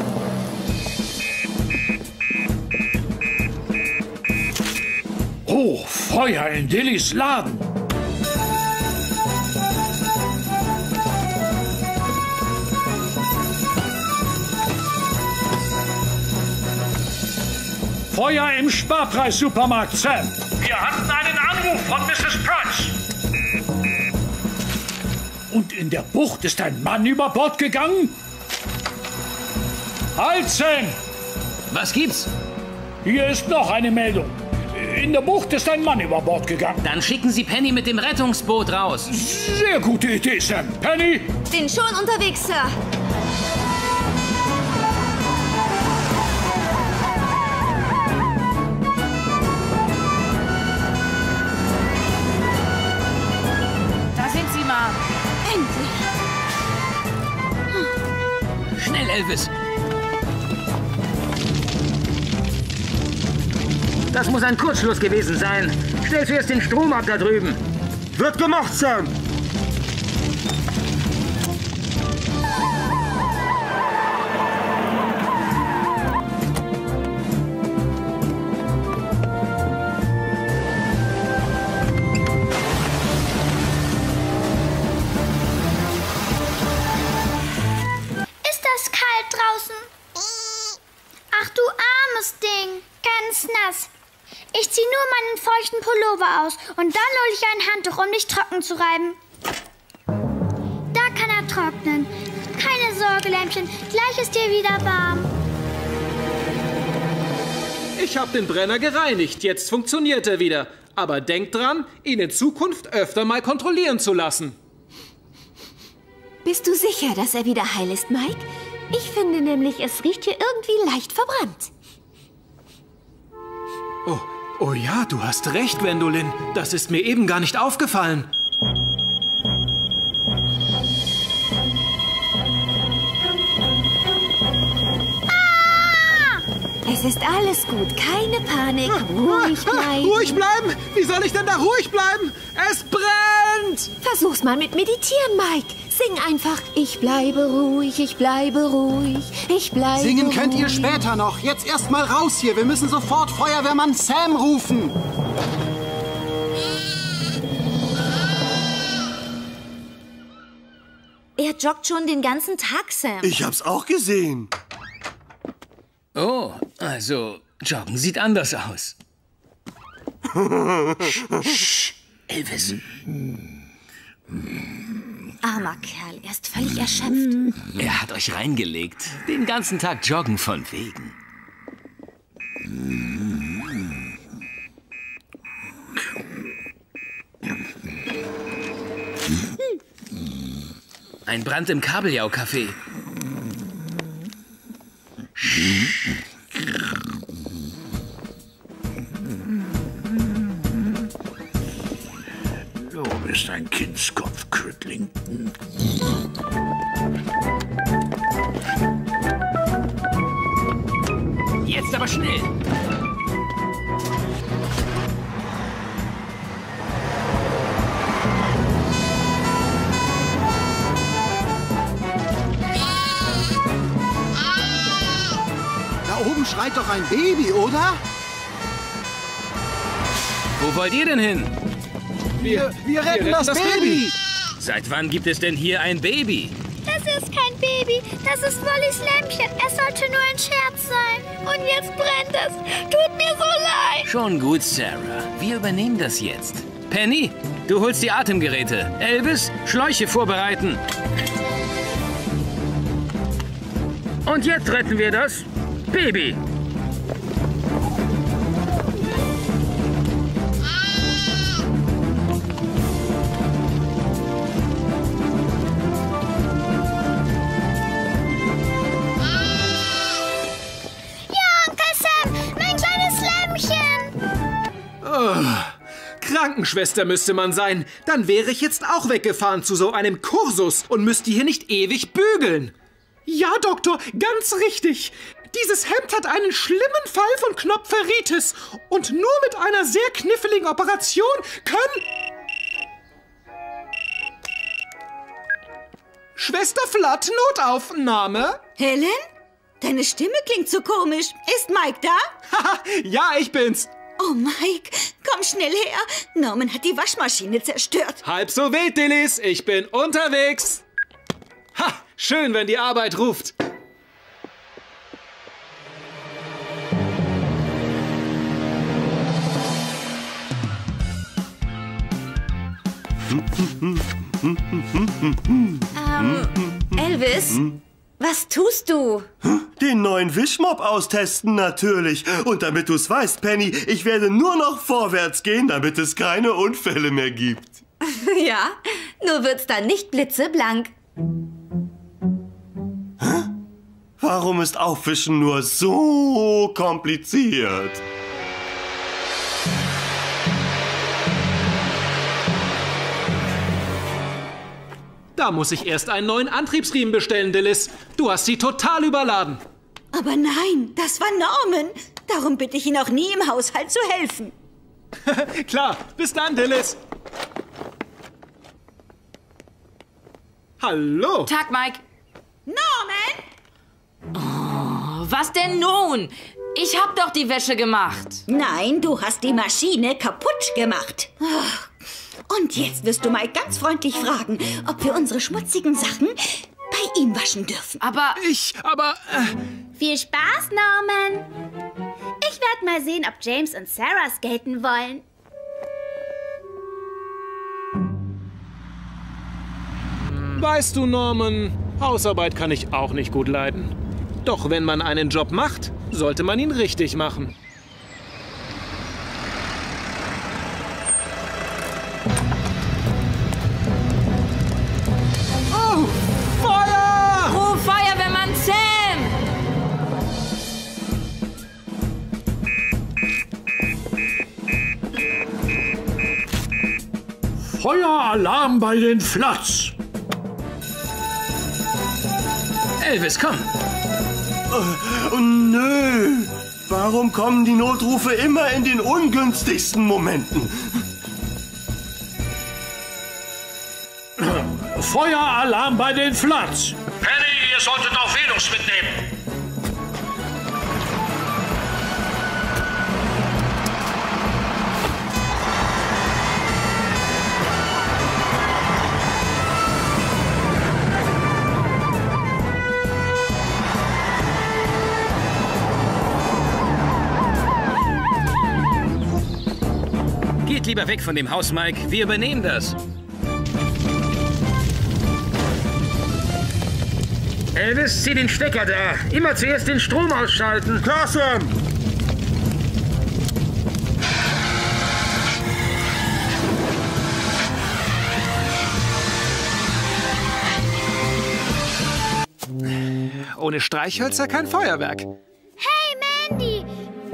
Oh, Feuer in Dillys Laden. Feuer im Sparpreis-Supermarkt, Sam. Wir hatten einen Anruf von Misses Price. Und in der Bucht ist ein Mann über Bord gegangen? Halt, Sam! Was gibt's? Hier ist noch eine Meldung. In der Bucht ist ein Mann über Bord gegangen. Dann schicken Sie Penny mit dem Rettungsboot raus. Sehr gute Idee, Sam. Penny? Bin schon unterwegs, Sir. Da sind Sie, Mom. Endlich. Schnell, Elvis. Das muss ein Kurzschluss gewesen sein. Stell zuerst den Strom ab da drüben. Wird gemacht, Sam. Ist das kalt draußen? Ach du armes Ding, ganz nass. Ich ziehe nur meinen feuchten Pullover aus und dann hole ich ein Handtuch, um dich trocken zu reiben. Da kann er trocknen. Keine Sorge, Lämpchen, gleich ist dir wieder warm. Ich habe den Brenner gereinigt, jetzt funktioniert er wieder. Aber denkt dran, ihn in Zukunft öfter mal kontrollieren zu lassen. Bist du sicher, dass er wieder heil ist, Mike? Ich finde nämlich, es riecht hier irgendwie leicht verbrannt. Oh, oh ja, du hast recht, Gwendolyn. Das ist mir eben gar nicht aufgefallen. Es ist alles gut, keine Panik, ruhig bleiben. Ruhig bleiben? Wie soll ich denn da ruhig bleiben? Es brennt! Versuch's mal mit Meditieren, Mike. Sing einfach, ich bleibe ruhig, ich bleibe ruhig, ich bleibe Singen ruhig. könnt ihr später noch. Jetzt erst mal raus hier. Wir müssen sofort Feuerwehrmann Sam rufen. Er joggt schon den ganzen Tag, Sam. Ich hab's auch gesehen. Oh, also, Joggen sieht anders aus. Elvis. Armer Kerl, er ist völlig erschöpft. Er hat euch reingelegt. Den ganzen Tag joggen von wegen. Ein Brand im Kabeljau-Café. Du bist ein Kindskopf, Cridlington. Jetzt aber schnell. Da oben schreit doch ein Baby, oder? Wo wollt ihr denn hin? Wir, wir retten das, das Baby. Baby! Seit wann gibt es denn hier ein Baby? Das ist kein Baby, das ist Wollys Lämpchen. Es sollte nur ein Scherz sein. Und jetzt brennt es. Tut mir so leid. Schon gut, Sarah. Wir übernehmen das jetzt. Penny, du holst die Atemgeräte. Elvis, Schläuche vorbereiten. Und jetzt retten wir das Baby. Krankenschwester müsste man sein. Dann wäre ich jetzt auch weggefahren zu so einem Kursus und müsste hier nicht ewig bügeln. Ja, Doktor, ganz richtig. Dieses Hemd hat einen schlimmen Fall von Knopferitis. Und nur mit einer sehr kniffligen Operation können... Schwester Flatt, Notaufnahme. Helen? Deine Stimme klingt so komisch. Ist Mike da? Haha, ja, ich bin's. Oh, Mike, komm schnell her. Norman hat die Waschmaschine zerstört. Halb so wild, Dillis. Ich bin unterwegs. Ha, schön, wenn die Arbeit ruft. ähm, Elvis? Was tust du? Den neuen Wischmopp austesten, natürlich. Und damit du's weißt, Penny, ich werde nur noch vorwärts gehen, damit es keine Unfälle mehr gibt. Ja, nur wird's dann nicht blitzeblank. Hä? Warum ist Aufwischen nur so kompliziert? Da muss ich erst einen neuen Antriebsriemen bestellen, Dillis. Du hast sie total überladen. Aber nein, das war Norman. Darum bitte ich ihn auch nie im Haushalt zu helfen. Klar, bis dann, Dillis. Hallo. Tag, Mike. Norman! Oh, was denn nun? Ich hab doch die Wäsche gemacht. Nein, du hast die Maschine kaputt gemacht. Und jetzt wirst du Mike ganz freundlich fragen, ob wir unsere schmutzigen Sachen bei ihm waschen dürfen. Aber... Ich, aber... Äh Viel Spaß, Norman. Ich werde mal sehen, ob James und Sarah skaten wollen. Weißt du, Norman, Hausarbeit kann ich auch nicht gut leiden. Doch wenn man einen Job macht, sollte man ihn richtig machen. Oh, Feuer! Ruf Feuerwehrmann Sam! Feueralarm bei den Flats! Elvis, komm! Oh, oh nö! Warum kommen die Notrufe immer in den ungünstigsten Momenten? Feueralarm bei den Flats! Penny, ihr solltet auch Venus mitnehmen! Geht lieber weg von dem Haus, Mike. Wir übernehmen das. Elvis, zieh den Stecker da. Immer zuerst den Strom ausschalten. Klar, Sam. Ohne Streichhölzer kein Feuerwerk. Hey, Mandy!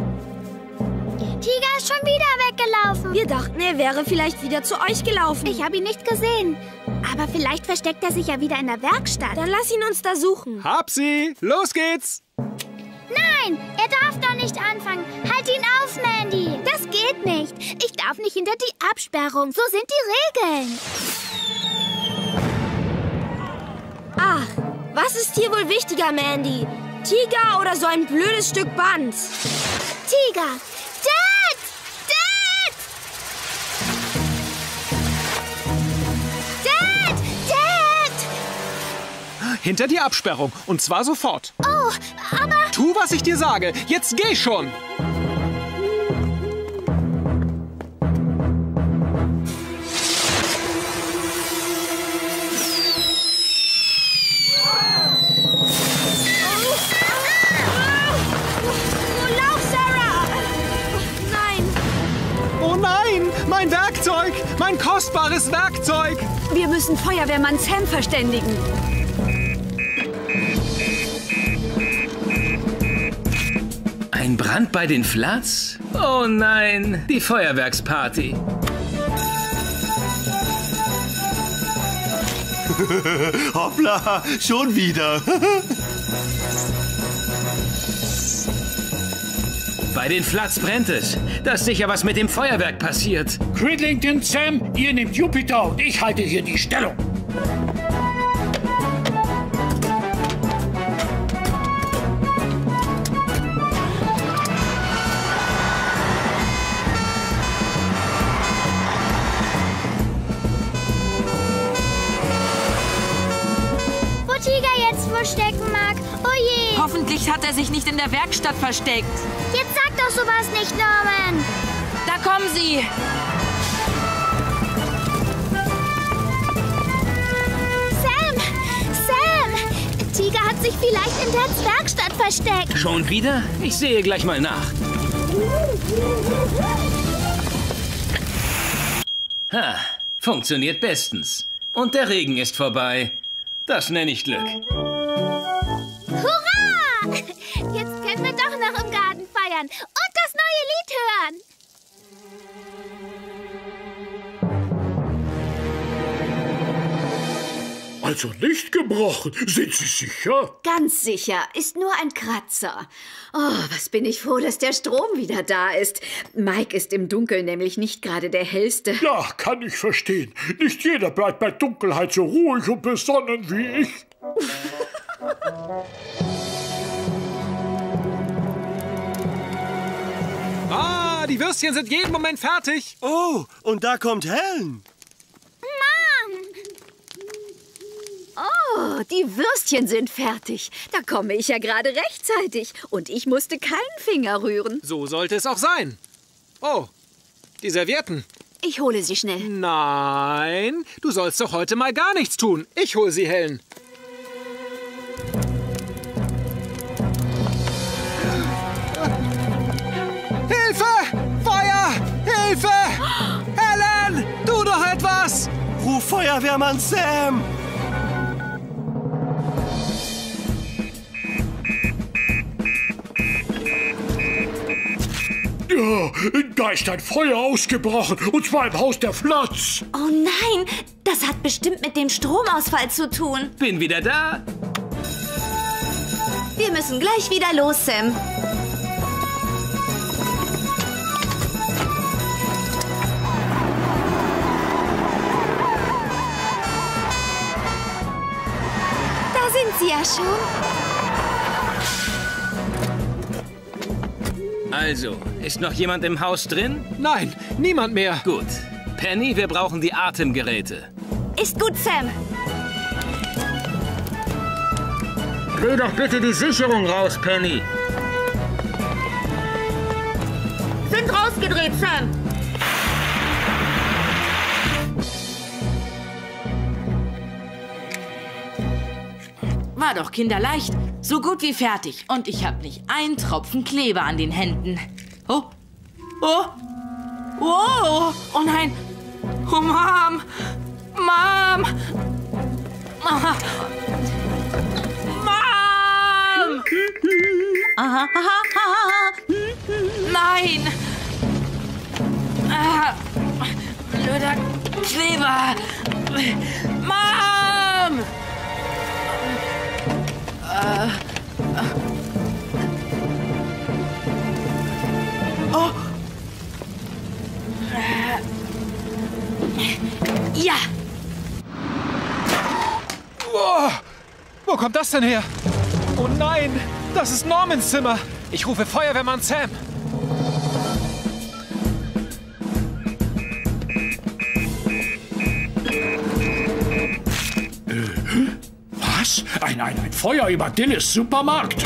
Tiger ist schon wieder weggelaufen. Wir dachten, er wäre vielleicht wieder zu euch gelaufen. Ich habe ihn nicht gesehen. Aber vielleicht versteckt er sich ja wieder in der Werkstatt. Dann lass ihn uns da suchen. Hab sie! Los geht's! Nein, er darf doch nicht anfangen. Halt ihn auf, Mandy. Das geht nicht. Ich darf nicht hinter die Absperrung. So sind die Regeln. Ach, was ist hier wohl wichtiger, Mandy? Tiger oder so ein blödes Stück Band? Tiger. Dad! Dad! Dad! Dad! Hinter die Absperrung. Und zwar sofort. Oh, aber... Tu, was ich dir sage. Jetzt geh schon. Oh nein, mein Werkzeug! Mein kostbares Werkzeug! Wir müssen Feuerwehrmann Sam verständigen. Ein Brand bei den Flats? Oh nein, die Feuerwerksparty. Hoppla, schon wieder. Bei den Flats brennt es. Da ist sicher was mit dem Feuerwerk passiert. Cridlington, Sam, ihr nehmt Jupiter und ich halte hier die Stellung. Wo Tiger jetzt verstecken mag. Oh je. Hoffentlich hat er sich nicht in der Werkstatt versteckt. Jetzt sag doch sowas nicht, Norman. Da kommen sie. Sam! Sam! Tiger hat sich vielleicht in Dads Werkstatt versteckt. Schon wieder? Ich sehe gleich mal nach. Ha, funktioniert bestens. Und der Regen ist vorbei. Das nenne ich Glück. Hurra! Jetzt können wir doch noch im Garten feiern und das neue Lied hören. Also nicht gebrochen, sind Sie sicher? Ganz sicher, ist nur ein Kratzer. Oh, was bin ich froh, dass der Strom wieder da ist. Mike ist im Dunkeln nämlich nicht gerade der hellste. Ja, kann ich verstehen. Nicht jeder bleibt bei Dunkelheit so ruhig und besonnen wie ich. Ah, die Würstchen sind jeden Moment fertig. Oh, und da kommt Helen. Mom! Oh, Oh, die Würstchen sind fertig. Da komme ich ja gerade rechtzeitig. Und ich musste keinen Finger rühren. So sollte es auch sein. Oh, die Servietten. Ich hole sie schnell. Nein, du sollst doch heute mal gar nichts tun. Ich hole sie, Helen. Hilfe! Feuer! Hilfe! Helen! Tu doch etwas! Ruf Feuerwehrmann Sam! Ja, da ist ein Feuer ausgebrochen, und zwar im Haus der Flotz. Oh nein, das hat bestimmt mit dem Stromausfall zu tun. Bin wieder da. Wir müssen gleich wieder los, Sam. Da sind sie ja schon. Also, ist noch jemand im Haus drin? Nein, niemand mehr. Gut. Penny, wir brauchen die Atemgeräte. Ist gut, Sam. Dreh doch bitte die Sicherung raus, Penny. Sind rausgedreht, Sam. War doch kinderleicht. So gut wie fertig. Und ich habe nicht einen Tropfen Kleber an den Händen. Oh. Oh. Oh. Oh nein. Oh, Mom. Mom. Mom. Aha, aha, aha. Nein. Ah. Blöder Kleber. Mom. Äh. Oh. Ja. Oh. Wo kommt das denn her? Oh nein, das ist Normans Zimmer. Ich rufe Feuerwehrmann Sam. Was? Ein, ein, ein Feuer über Dillis Supermarkt?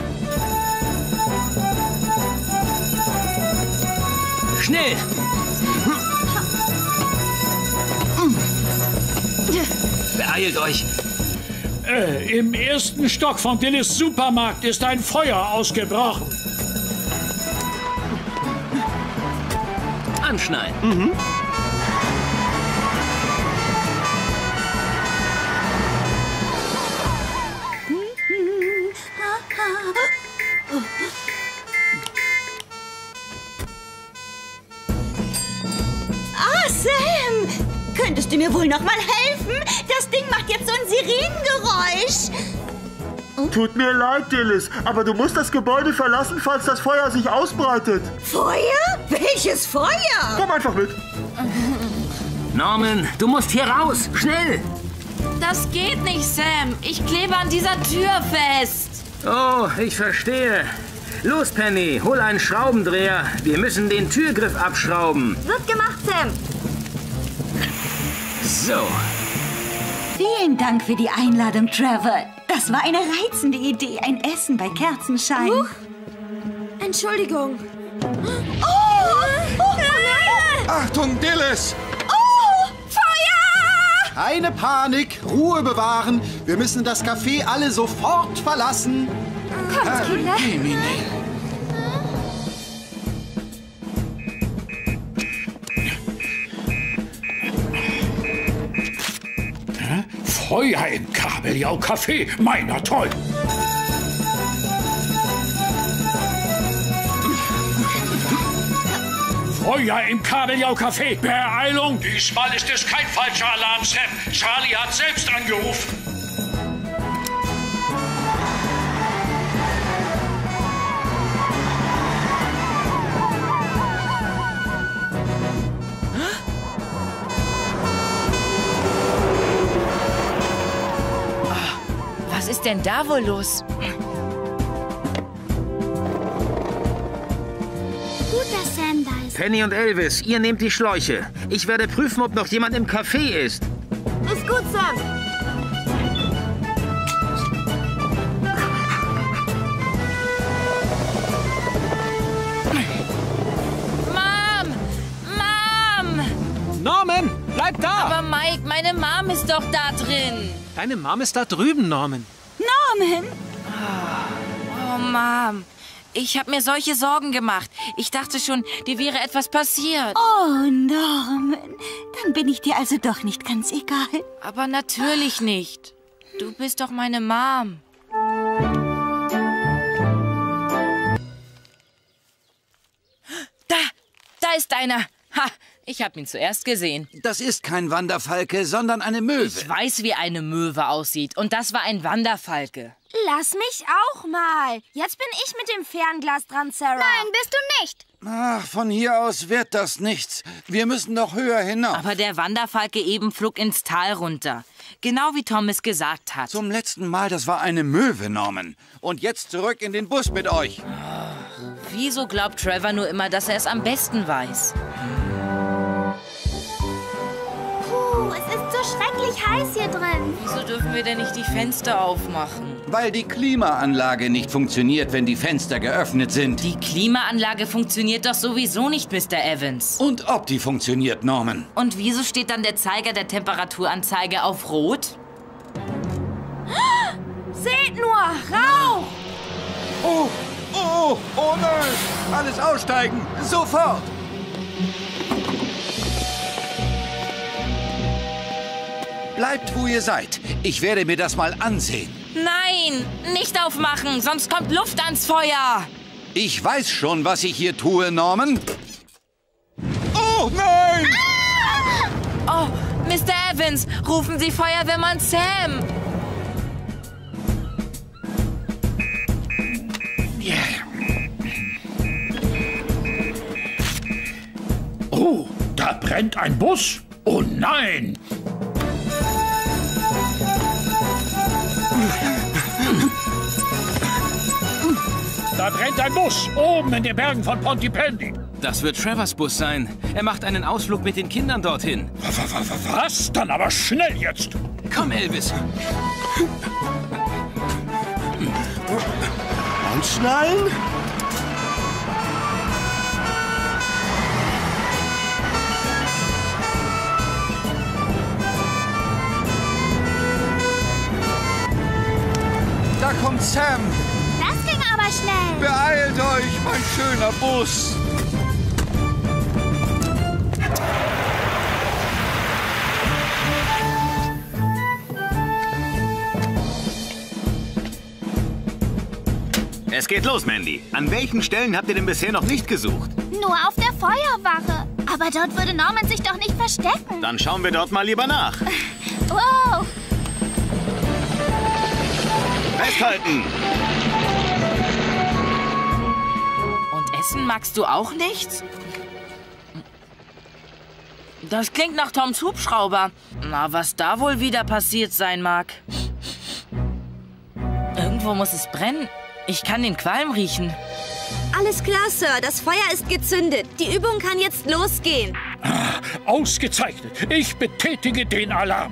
Schnell! Beeilt euch! Äh, im ersten Stock von Dillis Supermarkt ist ein Feuer ausgebrochen. Anschneiden. Mhm. Ah, Sam! Könntest du mir wohl noch mal helfen? Das Ding macht jetzt so ein Sirenengeräusch. Tut mir leid, Dillis, aber du musst das Gebäude verlassen, falls das Feuer sich ausbreitet. Feuer? Welches Feuer? Komm einfach mit. Norman, du musst hier raus. Schnell! Das geht nicht, Sam. Ich klebe an dieser Tür fest. Oh, ich verstehe. Los, Penny, hol einen Schraubendreher. Wir müssen den Türgriff abschrauben. Wird gemacht, Sam. So. Vielen Dank für die Einladung, Trevor. Das war eine reizende Idee. Ein Essen bei Kerzenschein. Huch. Entschuldigung. Oh! Oh nein! Achtung, Dillis! Oh! Feuer! Keine Panik, Ruhe bewahren. Wir müssen das Café alle sofort verlassen. Kommt, Kinder. Feuer im Kabeljau-Café. Meiner toll. Feuer im Kabeljau-Café. Beeilung. Diesmal ist es kein falscher Alarm, Sam. Charlie hat selbst angerufen. Was ist denn da wohl los? Gut, dass Sam da ist. Penny und Elvis, ihr nehmt die Schläuche. Ich werde prüfen, ob noch jemand im Café ist. Ist gut, Sam. Meine Mom ist doch da drin. Deine Mom ist da drüben, Norman. Norman? Oh, Mom. Ich habe mir solche Sorgen gemacht. Ich dachte schon, dir wäre etwas passiert. Oh, Norman. Dann bin ich dir also doch nicht ganz egal. Aber natürlich nicht. Du bist doch meine Mom. Da, da ist einer. Ha, ich habe ihn zuerst gesehen. Das ist kein Wanderfalke, sondern eine Möwe. Ich weiß, wie eine Möwe aussieht. Und das war ein Wanderfalke. Lass mich auch mal. Jetzt bin ich mit dem Fernglas dran, Sarah. Nein, bist du nicht. Ach, von hier aus wird das nichts. Wir müssen noch höher hinauf. Aber der Wanderfalke eben flog ins Tal runter. Genau wie Tom es gesagt hat. Zum letzten Mal, das war eine Möwe, Norman. Und jetzt zurück in den Bus mit euch. Wieso glaubt Trevor nur immer, dass er es am besten weiß? Puh, es ist so schrecklich heiß hier drin. Wieso dürfen wir denn nicht die Fenster aufmachen? Weil die Klimaanlage nicht funktioniert, wenn die Fenster geöffnet sind. Die Klimaanlage funktioniert doch sowieso nicht, Mister Evans. Und ob die funktioniert, Norman? Und wieso steht dann der Zeiger der Temperaturanzeige auf Rot? Seht nur, Rauch! Oh, oh, oh nein! Alles aussteigen, sofort! Bleibt, wo ihr seid. Ich werde mir das mal ansehen. Nein, nicht aufmachen, sonst kommt Luft ans Feuer. Ich weiß schon, was ich hier tue, Norman. Oh, nein! Ah! Oh, Mister Evans, rufen Sie Feuerwehrmann Sam. Oh, da brennt ein Bus? Oh nein! Da brennt ein Bus, oben in den Bergen von Pontypandy. Das wird Trevors Bus sein. Er macht einen Ausflug mit den Kindern dorthin. Was? Dann aber schnell jetzt. Komm, Elvis. Anschnallen? Da kommt Sam. Das ging aber schnell. Beeilt euch, mein schöner Bus. Es geht los, Mandy. An welchen Stellen habt ihr denn bisher noch nicht gesucht? Nur auf der Feuerwache. Aber dort würde Norman sich doch nicht verstecken. Dann schauen wir dort mal lieber nach. Wow. Festhalten! Und essen magst du auch nichts? Das klingt nach Toms Hubschrauber. Na, was da wohl wieder passiert sein mag. Irgendwo muss es brennen. Ich kann den Qualm riechen. Alles klar, Sir. Das Feuer ist gezündet. Die Übung kann jetzt losgehen. Ausgezeichnet. Ich betätige den Alarm.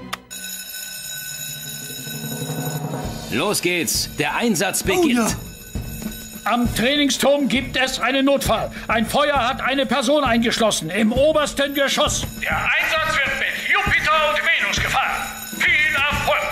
Los geht's. Der Einsatz beginnt. Oh, ja. Am Trainingsturm gibt es einen Notfall. Ein Feuer hat eine Person eingeschlossen im obersten Geschoss. Der Einsatz wird mit Jupiter und Venus gefahren. Viel Erfolg!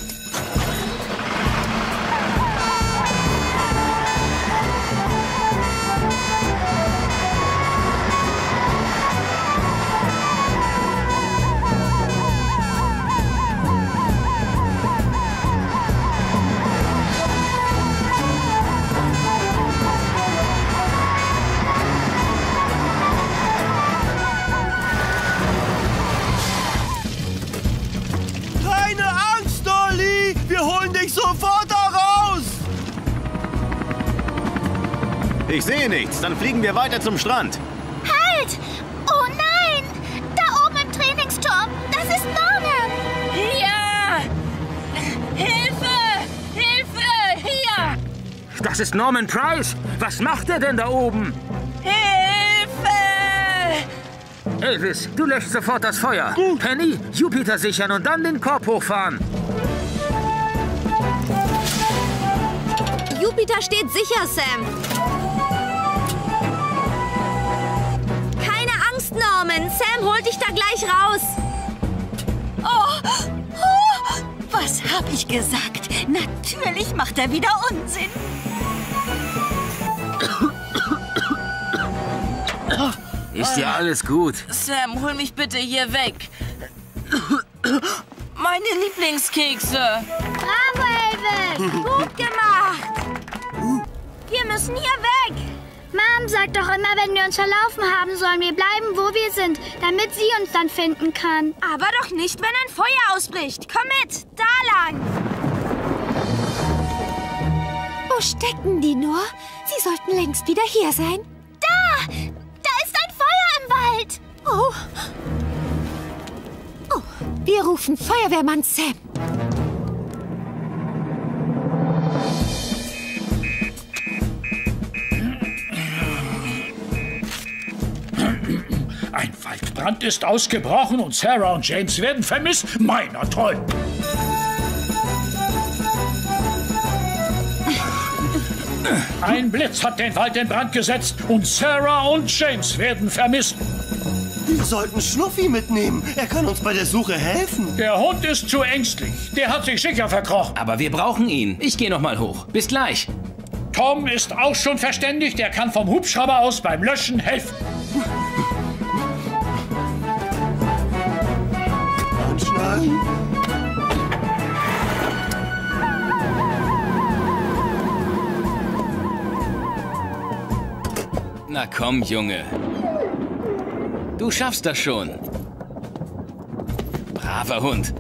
Sofort da raus! Ich sehe nichts. Dann fliegen wir weiter zum Strand. Halt! Oh nein! Da oben im Trainingsturm! Das ist Norman! Ja! Hilfe! Hilfe! Hier! Das ist Norman Price. Was macht er denn da oben? Hilfe! Elvis, du löscht sofort das Feuer. Gut. Penny, Jupiter sichern und dann den Korb hochfahren. Jupiter steht sicher, Sam. Keine Angst, Norman. Sam holt dich da gleich raus. Oh, oh, was hab ich gesagt? Natürlich macht er wieder Unsinn. Ist ja alles gut. Sam, hol mich bitte hier weg. Meine Lieblingskekse. Bravo, Elvis. Gut gemacht. Wir müssen hier weg. Mom sagt doch immer, wenn wir uns verlaufen haben, sollen wir bleiben, wo wir sind, damit sie uns dann finden kann. Aber doch nicht, wenn ein Feuer ausbricht. Komm mit, da lang. Wo stecken die nur? Sie sollten längst wieder hier sein. Da! Da ist ein Feuer im Wald. Oh. Oh, wir rufen Feuerwehrmann Sam. Ein Waldbrand ist ausgebrochen und Sarah und James werden vermisst. Meiner toll. Ein Blitz hat den Wald in Brand gesetzt und Sarah und James werden vermisst. Wir sollten Schnuffi mitnehmen. Er kann uns bei der Suche helfen. Der Hund ist zu ängstlich. Der hat sich sicher verkrochen. Aber wir brauchen ihn. Ich gehe noch mal hoch. Bis gleich. Tom ist auch schon verständigt. Er kann vom Hubschrauber aus beim Löschen helfen. Anschnallen. Na komm, Junge. Du schaffst das schon. Braver Hund.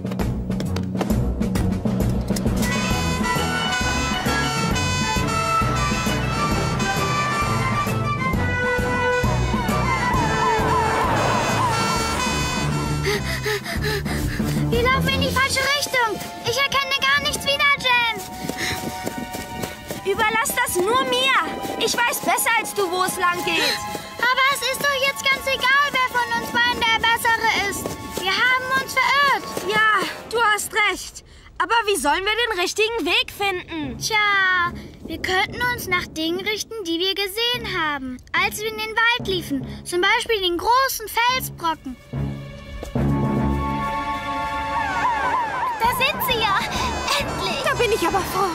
Wir laufen in die falsche Richtung. Ich erkenne gar nichts wieder, James. Überlass das nur mir. Ich weiß besser als du, wo es lang geht. Aber es ist doch jetzt ganz egal, wer von uns beiden der Bessere ist. Wir haben uns verirrt. Ja, du hast recht. Aber wie sollen wir den richtigen Weg finden? Tja, wir könnten uns nach Dingen richten, die wir gesehen haben, als wir in den Wald liefen. Zum Beispiel den großen Felsbrocken. Da sind sie ja. Endlich. Da bin ich aber froh.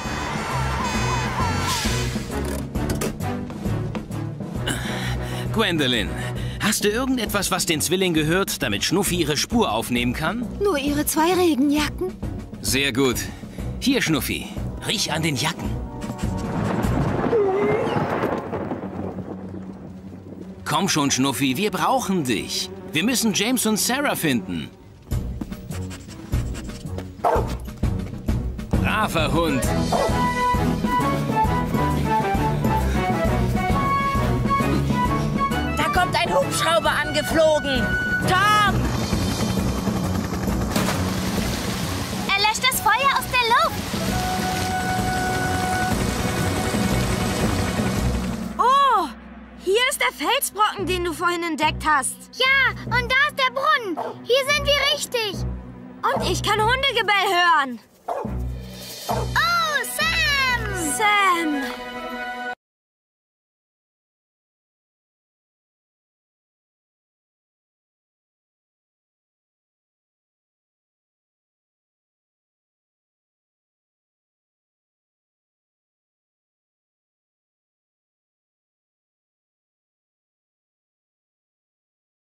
Gwendolyn, hast du irgendetwas, was den Zwilling gehört, damit Schnuffi ihre Spur aufnehmen kann? Nur ihre zwei Regenjacken. Sehr gut. Hier, Schnuffi. Riech an den Jacken. Komm schon, Schnuffi, wir brauchen dich. Wir müssen James und Sarah finden. Braver Hund. Da kommt ein Hubschrauber angeflogen. Tom! Er löscht das Feuer aus der Luft. Oh, hier ist der Felsbrocken, den du vorhin entdeckt hast. Ja, und da ist der Brunnen. Hier sind wir richtig. Und ich kann Hundegebell hören. Oh, Sam! Sam!